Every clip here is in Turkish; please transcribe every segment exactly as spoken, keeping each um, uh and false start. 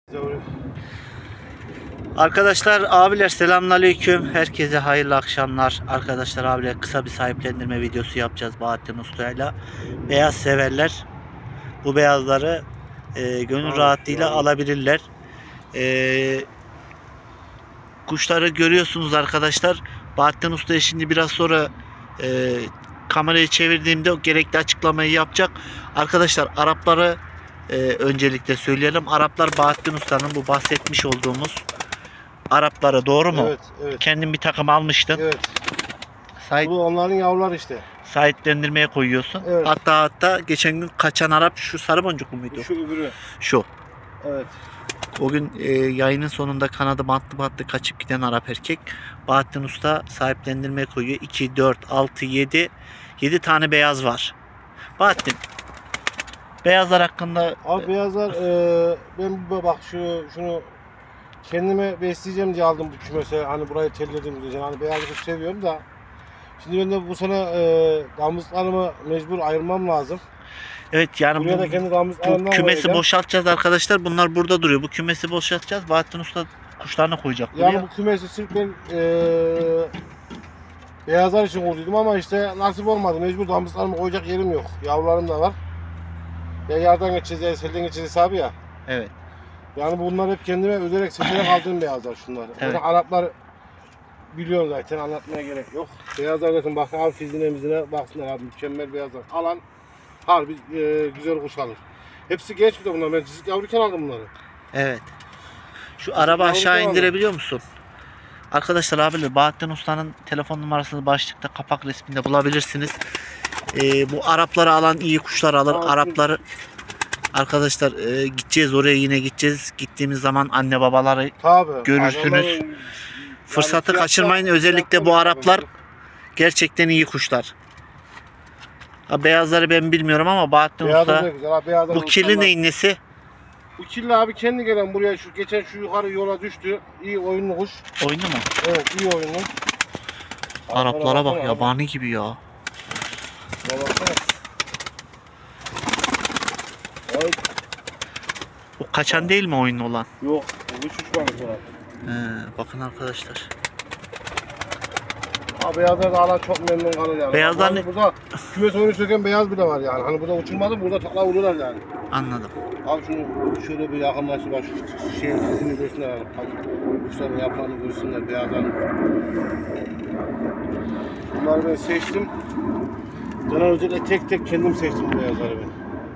Arkadaşlar, abiler selamünaleyküm. Herkese hayırlı akşamlar. Arkadaşlar, abiler kısa bir sahiplendirme videosu yapacağız Bahattin Usta'yla. Beyaz severler bu beyazları e, gönül Evet, rahatlığıyla evet. alabilirler. E, kuşları görüyorsunuz arkadaşlar. Bahattin Usta'ya şimdi biraz sonra e, kamerayı çevirdiğimde o gerekli açıklamayı yapacak. Arkadaşlar, Arapları e, öncelikle söyleyelim. Araplar Bahattin Usta'nın bu bahsetmiş olduğumuz Arapları, doğru mu? Evet, evet. Kendin bir takım almıştın. Evet. Sahip, Bu onların yavruları işte. sahiplendirmeye koyuyorsun. Evet. Hatta hatta geçen gün kaçan Arap şu sarı boncuklu muydu? Şu öbürü. Şu. Evet. O gün e, yayının sonunda kanadı bantlı bantlı kaçıp giden Arap erkek Bahattin Usta sahiplendirmeye koyuyor. iki, dört, altı, yedi. yedi tane beyaz var. Bahattin, beyazlar hakkında Abi beyazlar e, ben bu- bak şu şunu kendime besleyeceğim diye aldım bu kümese. Hani burayı telledim diyeceğim. Hani beyazı çok seviyorum da. Şimdi ben de bu sene e, damızlarımı mecbur ayırmam lazım. evet, yani Buraya bu, da kendi bu damızlarımdan kümesi koyacağım. boşaltacağız arkadaşlar. Bunlar burada duruyor. Bu kümesi boşaltacağız. Bahattin Usta kuşlarını koyacak buraya. Yani bu kümesi sırf ben e, beyazlar için kurdum ama işte nasip olmadı. Mecbur damızlarımı koyacak yerim yok. Yavrularım da var. Ya yardan geçeceğiz ya selden geçeceğiz hesabı ya. Evet. Yani bunlar hep kendime özellikle seçerek aldığım beyazlar şunlar. Evet. Zaten Araplar biliyorsun zaten, anlatmaya gerek yok. Beyazlar zaten bak abi fizine mizine baksınlar abi, mükemmel beyazlar. Alan harbi e, güzel kuş alır. Hepsi genç bir de bunlar. Ben çizik yavruyken aldım bunları. Evet. Şu araba aşağı yavru indirebiliyor musun? Arkadaşlar, abiler Bahattin Usta'nın telefon numarasını başlıkta kapak resminde bulabilirsiniz. Ee, bu Arapları alan iyi kuşlar alır. Aa, Arapları arkadaşlar e, gideceğiz, oraya yine gideceğiz. Gittiğimiz zaman anne babaları Tabii. görürsünüz. Adamların- Fırsatı yani kaçırmayın. fiyatlar- Özellikle bu fiyatlar- Araplar gerçekten iyi kuşlar. Ha, beyazları ben bilmiyorum ama Bahattin Beyazlar Usta. da güzel. Abi, beyazlar Bu kirli insanlar- neyin nesi? Bu kirli abi kendi gelen buraya şu geçen şu yukarı yola düştü. İyi oyunlu kuş. Oyunu mu? Evet, iyi oyunlu. Araplara bak, Baksana, yabani gibi ya. Bana baksana. Ay, O kaçan değil mi oyunlu olan? yok. Bu üç üç balık var. He, bakın arkadaşlar. Abi beyazlar da alan çok memnun kalır yani. Beyazlar Abi ne- burada kümes oyunu söken beyaz bile var yani. Hani burada uçurmadı, burada takla vururlar yani. Anladım. Abi şunu şöyle bir yakınlaştır, bak şu şey sesini görsünler yani. Kuşların yaprağını görsünler, beyazlarını. Bunları ben seçtim. Ben özellikle tek tek kendim seçtim bu beyazları ben.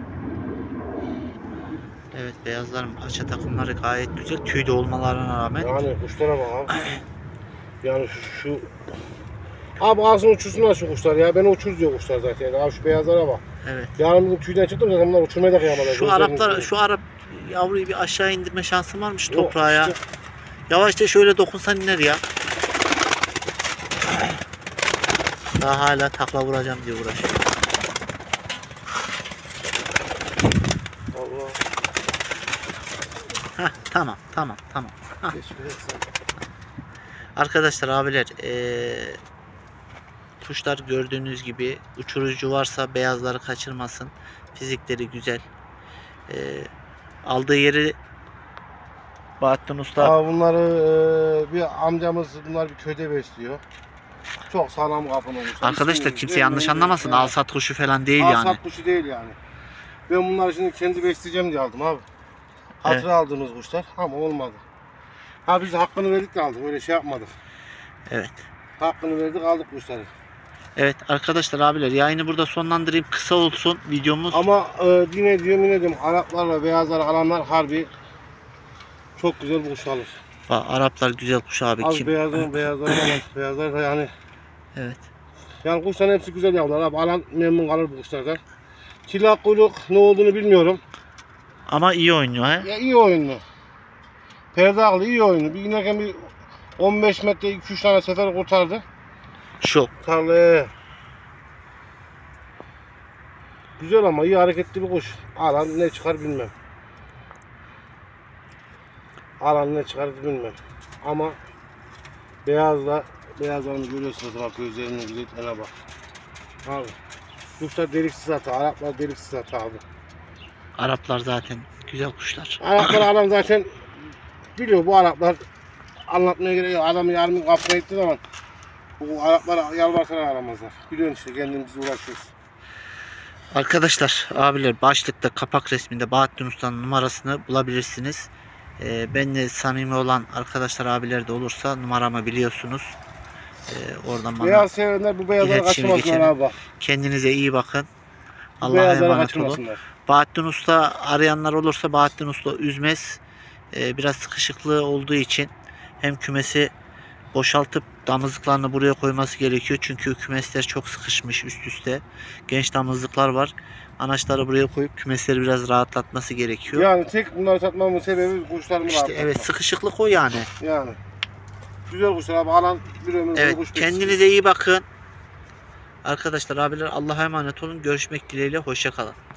Evet, beyazların paça takımları gayet güzel. Tüy de olmalarına rağmen. Yani kuşlara bak abi. Yani şu, şu... Abi ağzını uçursunlar şu kuşlar ya. Beni uçur diyor kuşlar zaten. Yani abi şu beyazlara bak. Evet. Yarın bizim tüyden çıktım zaten bunlar uçurmaya da kıyamadılar. Şu Gözlerinin Araplar, içine. şu Arap yavruyu bir aşağı indirme şansın var mı şu Yok, toprağa ya? işte. Yavaşça şöyle dokunsan iner ya. Daha hala takla vuracağım diye uğraşıyor. Allah. Heh, tamam tamam tamam. Hah. Geçmiş olsun. Arkadaşlar, abiler ee, kuşlar gördüğünüz gibi, uçurucu varsa beyazları kaçırmasın. Fizikleri güzel. Ee, aldığı yeri Bahattin Usta. Abi bunları e, bir amcamız bunlar bir köyde besliyor. Çok sağlam kapın olmuşlar. Arkadaşlar, İsmini kimse yanlış vermeyin. anlamasın. Yani. Al sat kuşu falan değil Al yani. sat kuşu değil yani. Ben bunları şimdi kendi besleyeceğim diye aldım abi. Hatıra Evet. aldığımız kuşlar ama olmadı. Ha biz hakkını verdik de aldık, öyle şey yapmadık. Evet. Hakkını verdik, aldık kuşları. Evet arkadaşlar, abiler yayını burada sonlandırayım. Kısa olsun videomuz. Ama e, yine diyorum yine diyorum, Araplarla beyazlar alanlar harbi çok güzel kuş alır. Bak, Araplar güzel kuş abi. Az Kim? beyazlar beyazlar ama beyazlar da yani Evet. yani kuşların hepsi güzel yavrular abi, alan memnun kalır bu kuşlardan. Kilak kuyruk ne olduğunu bilmiyorum. Ama iyi oynuyor he. Ya iyi oyunlu. Perdağlı iyi oyunlu. Bir inerken bir on beş metre iki üç tane sefer kurtardı. Şu. Tarlaya. Güzel ama iyi hareketli bir kuş. Alan ne çıkar bilmem. Alan ne çıkar bilmem. Ama beyazla beyazlarını görüyorsunuz, bak gözlerinin güzelliğine bak. Abi kuşlar deliksiz hata. Araplar deliksiz hata abi. Araplar zaten güzel kuşlar. Araplar alan zaten biliyor bu Araplar, anlatmaya gerek yok. Adamı yarın kapıya gittiği zaman bu Araplar yalvarsalar aramazlar. Biliyorsun işte kendimiz uğraşıyoruz. Arkadaşlar, abiler, başlıkta kapak resminde Bahattin Usta'nın numarasını bulabilirsiniz. Ee, benimle samimi olan arkadaşlar, abiler de olursa numaramı biliyorsunuz. Ee, oradan bana Beyaz sevenler bu beyazları iletişime kaçırmasınlar geçelim. abi bak. Kendinize iyi bakın. Bu Allah'a beyazları emanet olun. kaçırmasınlar. Bahattin Usta arayanlar olursa Bahattin Usta üzmez. Ee, biraz sıkışıklığı olduğu için hem kümesi boşaltıp damızlıklarını buraya koyması gerekiyor. Çünkü kümesler çok sıkışmış üst üste. Genç damızlıklar var. Anaçları buraya koyup kümesleri biraz rahatlatması gerekiyor. Yani tek bunları satmamın sebebi kuşlarımı İşte rahatlatmak. evet, sıkışıklık o yani. Yani. Güzel kuşlar abi, alan bir ömür boyu Evet, kuş besliyor. kendinize iyi bakın. Arkadaşlar, abiler, Allah'a emanet olun. Görüşmek dileğiyle. Hoşça kalın.